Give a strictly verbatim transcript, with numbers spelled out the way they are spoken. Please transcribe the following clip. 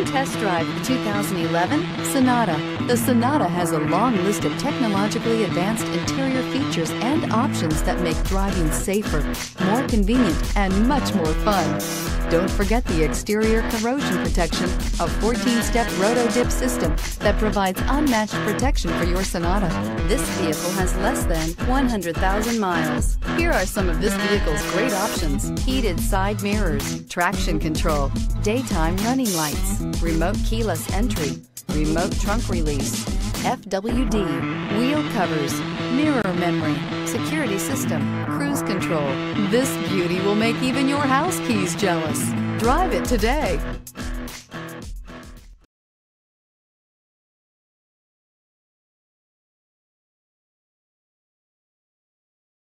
Come test drive the two thousand eleven Sonata. The Sonata has a long list of technologically advanced interior features and options that make driving safer, more convenient, and much more fun. Don't forget the exterior corrosion protection, a fourteen-step roto-dip system that provides unmatched protection for your Sonata. This vehicle has less than one hundred thousand miles. Here are some of this vehicle's great options: heated side mirrors, traction control, daytime running lights, remote keyless entry, remote trunk release, F W D, wheel covers, mirror memory, security system, cruise control. This beauty will make even your house keys jealous. Drive it today.